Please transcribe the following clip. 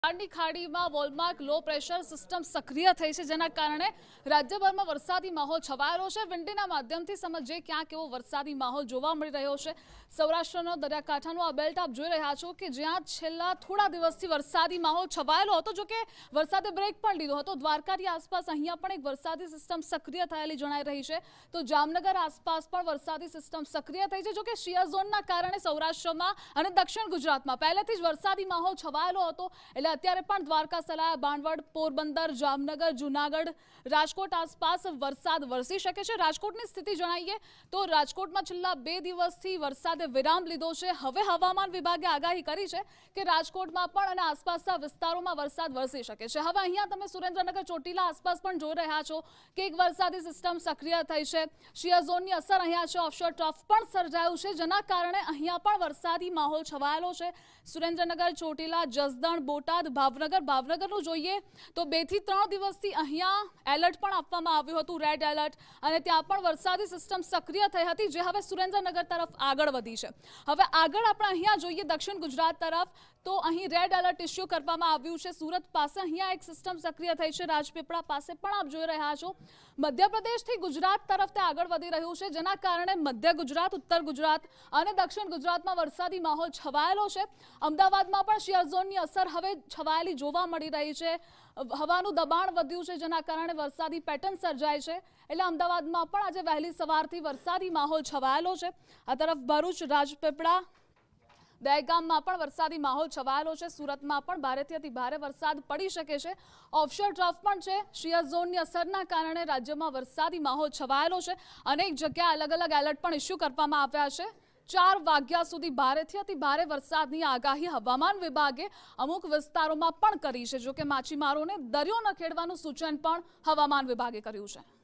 બંગાળની ખાડીમાં વોલમાર્ક low pressure system સક્રિય થઈ છે, જેના કારણે રાજ્યભરમાં વરસાદી માહોલ છવાયેલો છે। વિંડીના માધ્યમથી સમજીએ ક્યાં કેવો વરસાદી માહોલ જોવા મળી રહ્યો છે। સૌરાષ્ટ્રનો દરિયાકાંઠાનો આ બેલ્ટ આપ જોઈ રહ્યા છો કે જ્યાં છેલ્લા થોડા દિવસથી વરસાદી માહોલ છવાયેલો હતો, જો કે વરસાદે બ્રેક પણ લીધો હતો। દ્વારકાની આસપાસ અહીંયા પણ એક વરસાદી સિસ્ટમ સક્રિય થયેલી જણાઈ રહી છે, તો જામનગર આસપાસ પણ વરસાદી સિસ્ટમ સક્રિય થઈ છે। જો કે શિયર ઝોનના કારણે સૌરાષ્ટ્રમાં અને દક્ષિણ ગુજરાતમાં પહેલેથી જ વરસાદી માહોલ છવાયેલો હતો, એટલે અત્યારે પણ દ્વારકા, સલાયા, બાણવડ, પોરબંદર, જામનગર, જૂનાગઢ, રાજકોટ આસપાસ વરસાદ વરસી શકે છે। રાજકોટની સ્થિતિ જણાવીએ તો રાજકોટમાં છેલ્લા 2 દિવસથી વરસાદે વિરામ લીધો છે। હવે હવામાન વિભાગે આગાહી કરી છે કે રાજકોટમાં પણ અને આસપાસના વિસ્તારોમાં વરસાદ વરસી શકે છે। હવે અહીંયા તમે સુરેન્દ્રનગર, ચોટીલા આસપાસ પણ જોઈ રહ્યા છો કે એક વરસાદી સિસ્ટમ સક્રિય થઈ છે। શિયર ઝોનની અસર અહીંયા છે, ઓફશોર ટ્રફ પણ સર્જાયું છે, જેના કારણે અહીંયા પણ વરસાદી માહોલ છવાયેલો છે। સુરેન્દ્રનગર, ચોટીલા, જસદણ, બોટાદ, ભાવનગરનું જોઈએ તો 2 થી 3 દિવસથી અહીંયા એલર્ટ પણ આપવામાં આવ્યું હતું, રેડ એલર્ટ, અને ત્યાં પણ વરસાદી સિસ્ટમ સક્રિય થઈ હતી, જે હવે સુરેન્દ્રનગર તરફ આગળ વધી છે। હવે આગળ આપણે અહીંયા જોઈએ દક્ષિણ ગુજરાત તરફ, તો અહીં રેડ એલર્ટ ઇસ્યુ કરવામાં આવ્યું છે। સુરત પાસે અહીંયા એક સિસ્ટમ સક્રિય થઈ છે, રાજપીપળા પાસે પણ આપ જોઈ રહ્યા છો। મધ્યપ્રદેશથી ગુજરાત તરફ તે આગળ વધી રહ્યું છે, જેના કારણે મધ્ય ગુજરાત, ઉત્તર ગુજરાત અને દક્ષિણ ગુજરાતમાં વરસાદી માહોલ છવાયેલો છે। અમદાવાદમાં પણ શિયર ઝોનની અસર હવે છવાયેલી જોવા મળી રહી છે। હવાનું દબાણ વધ્યું છે, જેના કારણે વરસાદી પેટર્ન સર્જાય છે, એટલે અમદાવાદમાં પણ આજે વહેલી સવારથી વરસાદી માહોલ છવાયેલો છે। આ તરફ ભરૂચ, રાજપીપળા, દહેગામમાં પણ વરસાદી માહોલ છવાયેલો છે। સુરતમાં પણ ભારેથી અતિ ભારે વરસાદ પડી શકે છે। ઓફશોર ટ્રફ પણ છે, શિયર ઝોનની અસરના કારણે રાજ્યમાં વરસાદી માહોલ છવાયેલો છે। અનેક જગ્યાએ અલગ અલગ એલર્ટ પણ ઇસ્યુ કરવામાં આવ્યા છે। 4 વાગ્યા સુધી ભારેથી અતિ ભારે વરસાદની આગાહી હવામાન વિભાગે અમુક વિસ્તારોમાં પણ કરી છે, જો કે માછીમારોને દરિયો ન ખેડવાનું સૂચન પણ હવામાન વિભાગે કર્યું છે।